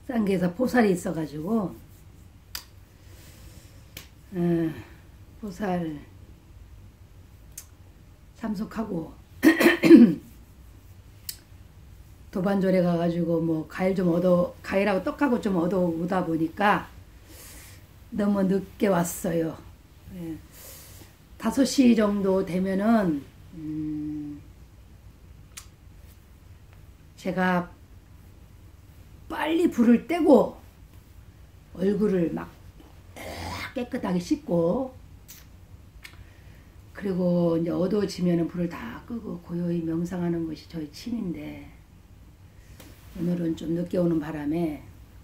쌍계에서 포살이 있어가지고 포살 참석하고 도반절에 가가지고 뭐 과일하고 떡하고 좀 얻어오다 보니까 너무 늦게 왔어요. 5시 정도 되면은 제가 빨리 불을 떼고 얼굴을 막 깨끗하게 씻고, 그리고 이제 어두워지면은 불을 다 끄고 고요히 명상하는 것이 저희 취미인데, 오늘은 좀 늦게 오는 바람에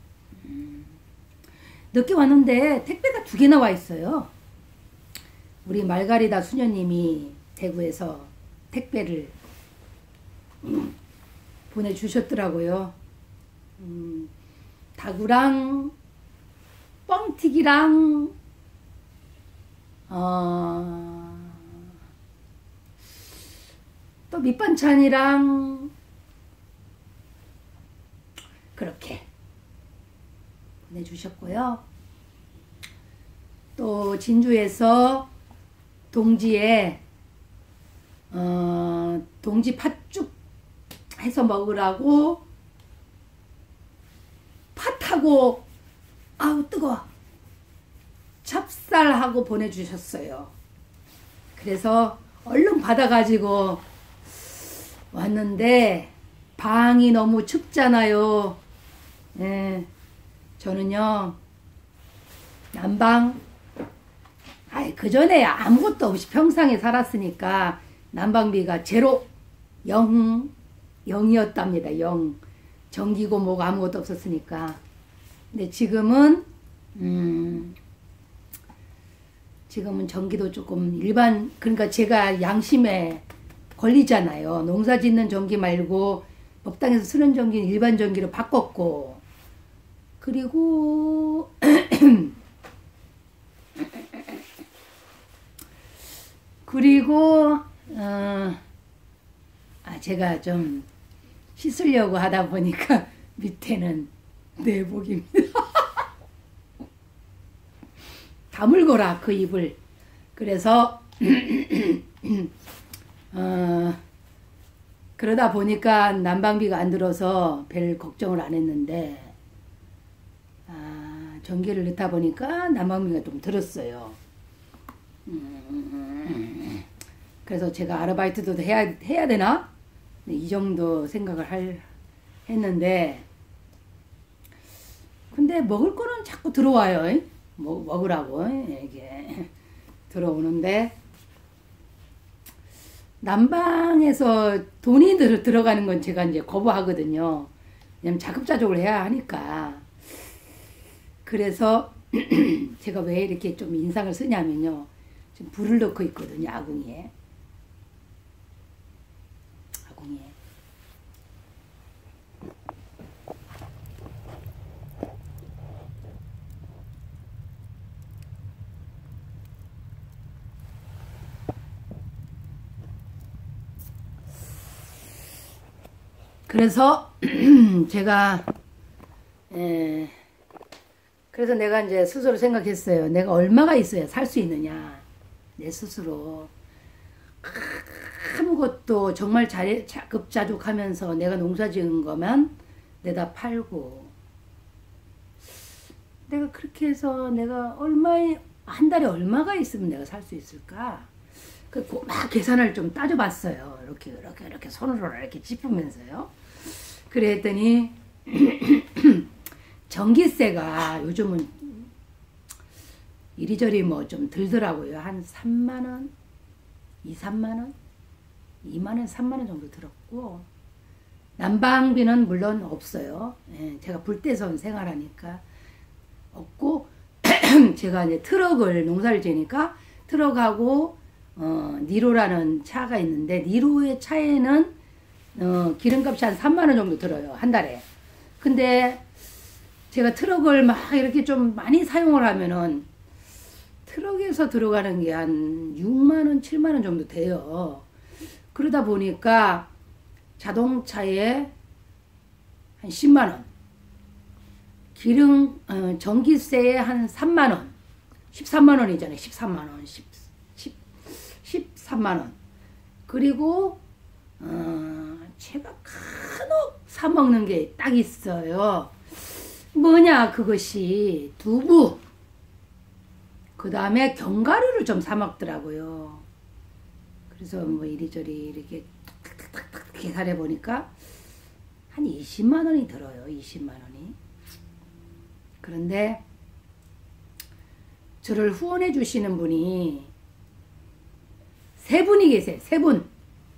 늦게 왔는데 택배가 2개나 와 있어요. 우리 말가리다 수녀님이 대구에서 택배를 보내주셨더라고요. 다구랑 뻥튀기랑 또 밑반찬이랑 그렇게 보내주셨고요. 또 진주에서 동지에 동지 팥죽 해서 먹으라고 팥하고, 아우 뜨거워, 찹쌀하고 보내주셨어요. 그래서 얼른 받아가지고 왔는데 방이 너무 춥잖아요. 저는요 난방, 그 전에 아무것도 없이 평상에 살았으니까 난방비가 제로, 0이었답니다. 0. 전기고 뭐가 아무것도 없었으니까. 근데 지금은 전기도 조금 그러니까 제가 양심에 걸리잖아요. 농사 짓는 전기 말고 법당에서 쓰는 전기는 일반 전기로 바꿨고, 그리고 제가 좀 씻으려고 하다 보니까 밑에는 내복입니다. 다물거라 그 입을. 그래서 그러다 보니까 난방비가 안 들어서 별 걱정을 안 했는데, 전기를 넣다 보니까 난방비가 좀 들었어요. 그래서 제가 아르바이트도 해야 되나? 이 정도 생각을 했는데, 근데 먹을 거는 자꾸 들어와요. 먹으라고 이게 들어오는데, 난방에서 돈이 들어가는 건 제가 이제 거부하거든요. 왜냐면 자급자족을 해야 하니까. 그래서 제가 왜 이렇게 좀 인상을 쓰냐면요, 지금 불을 넣고 있거든요. 아궁이에. 그래서 제가 그래서 내가 이제 스스로 생각했어요. 내가 얼마가 있어야 살 수 있느냐. 내 스스로 아무것도 정말 자급자족하면서 내가 농사 지은 거만 내다 팔고, 내가 그렇게 해서 내가 한 달에 얼마가 있으면 내가 살 수 있을까? 막 계산을 좀 따져봤어요. 이렇게 손으로 이렇게 짚으면서요. 그랬더니 전기세가 요즘은 이리저리 뭐 좀 들더라고요. 한 3만원, 3만원, 2만원, 3만원 정도 들었고, 난방비는 물론 없어요. 제가 불 떼서 생활하니까 없고, 제가 이제 농사를 지니까 트럭하고 니로라는 차가 있는데, 니로의 차에는 기름값이 한 3만원 정도 들어요. 한 달에. 근데 제가 트럭을 막 이렇게 좀 많이 사용을 하면은 트럭에서 들어가는 게 한 6만원, 7만원 정도 돼요. 그러다 보니까 자동차에 한 10만원, 전기세에 한 3만 원, 13만 원이잖아요. 13만 원, 13만 원. 그리고 제가 간혹 사 먹는 게 딱 있어요. 뭐냐, 그것이 두부. 그 다음에 견과류를 좀 사 먹더라고요. 그래서 뭐 이리저리 이렇게 탁탁탁탁 계산해 보니까 한 20만 원이 들어요. 20만 원이. 그런데 저를 후원해 주시는 분이 세 분이 계세요. 세 분.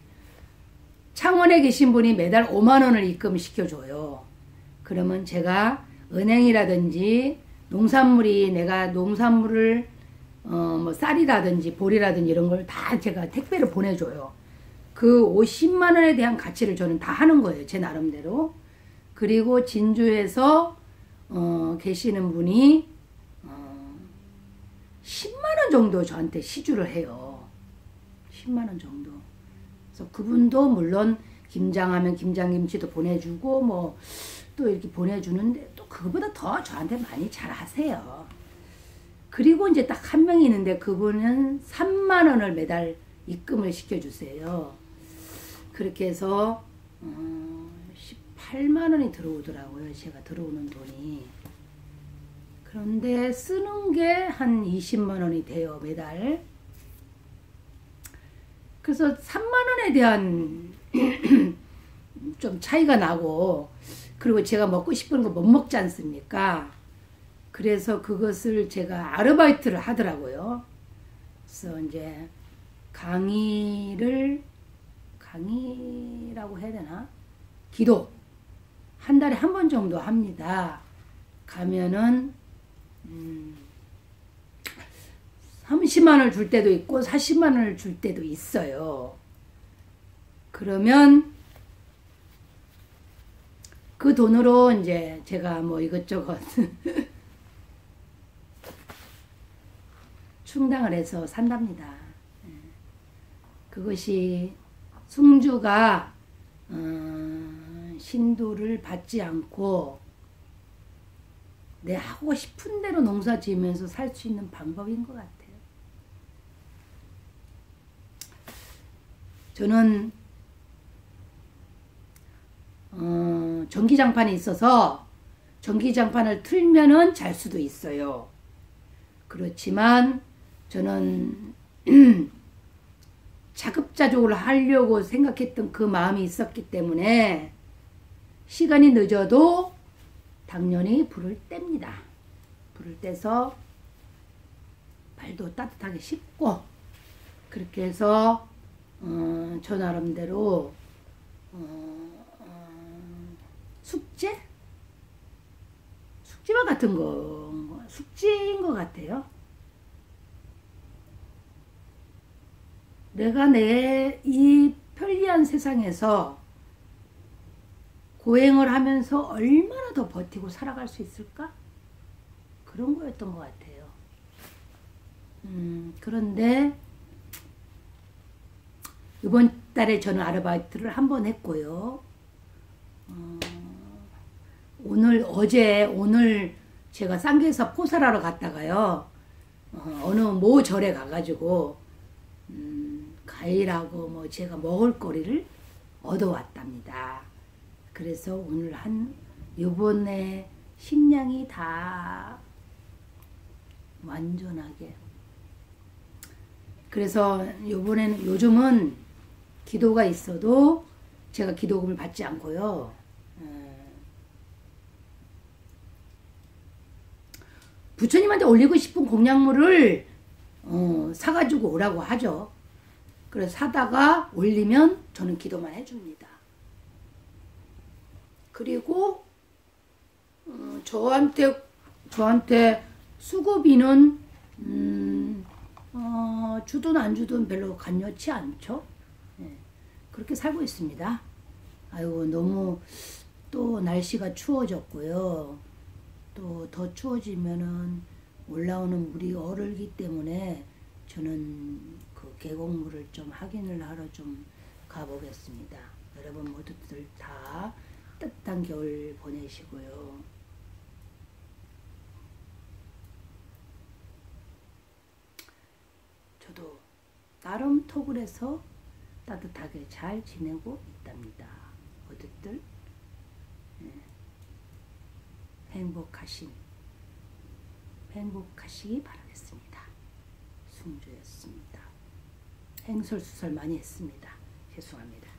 창원에 계신 분이 매달 5만 원을 입금시켜줘요. 그러면 제가 은행이라든지 내가 농산물을 뭐 쌀이라든지 보리라든지 이런 걸 다 제가 택배를 보내줘요. 그 50만 원에 대한 가치를 저는 다 하는 거예요. 제 나름대로. 그리고 진주에서 계시는 분이 10만 원 정도 저한테 시주를 해요. 10만 원 정도. 그래서 그분도 물론 김장하면 김장김치도 보내주고 뭐 또 이렇게 보내주는데 또 그거보다 더 저한테 많이 잘하세요. 그리고 이제 딱 한 명이 있는데 그분은 3만 원을 매달 입금을 시켜주세요. 그렇게 해서 18만 원이 들어오더라고요. 제가 들어오는 돈이. 그런데 쓰는 게 한 20만 원이 돼요. 매달. 그래서 3만 원에 대한 좀 차이가 나고, 그리고 제가 먹고 싶은 거 못 먹지 않습니까? 그래서 그것을 제가 아르바이트를 하더라고요. 그래서 이제 강의라고 해야 되나? 기도 한 달에 한 번 정도 합니다. 가면은 30만 원을 줄 때도 있고 40만 원을 줄 때도 있어요. 그러면 그 돈으로 이제 제가 뭐 이것저것 충당을 해서 산답니다. 그것이 숙주가 신도를 받지 않고 내 하고 싶은 대로 농사 지으면서 살 수 있는 방법인 것 같아요. 저는 전기장판이 있어서 전기장판을 틀면은 잘 수도 있어요. 그렇지만 저는 자급자족을 하려고 생각했던 그 마음이 있었기 때문에 시간이 늦어도 당연히 불을 뗍니다. 불을 떼서 발도 따뜻하게 씻고 그렇게 해서 저 나름대로 숙제와 같은 거, 숙제인 것 같아요. 내가 내 이 편리한 세상에서 고행을 하면서 얼마나 더 버티고 살아갈 수 있을까? 그런 거였던 것 같아요. 그런데 이번 달에 저는 아르바이트를 한 번 했고요. 오늘 제가 쌍계사 포살하러 갔다가요. 어느 모 절에 가가지고 과일하고 뭐 제가 먹을 거리를 얻어왔답니다. 그래서 오늘 요번에 식량이 다 완전하게. 그래서 요즘은 기도가 있어도 제가 기도금을 받지 않고요. 부처님한테 올리고 싶은 공약물을 사가지고 오라고 하죠. 그래서 사다가 올리면 저는 기도만 해줍니다. 그리고 저한테 수고비는 주든 안 주든 별로 간여치 않죠. 네, 그렇게 살고 있습니다. 아이고 너무 또 날씨가 추워졌고요. 또 더 추워지면은 올라오는 물이 얼기 때문에 저는 그 계곡물을 좀 확인을 하러 좀 가보겠습니다. 여러분 모두들 다 따뜻한 겨울 보내시고요. 저도 나름 톡을 해서 따뜻하게 잘 지내고 있답니다. 모두들 행복하시기 바라겠습니다. 승주였습니다. 행설수설 많이 했습니다. 죄송합니다.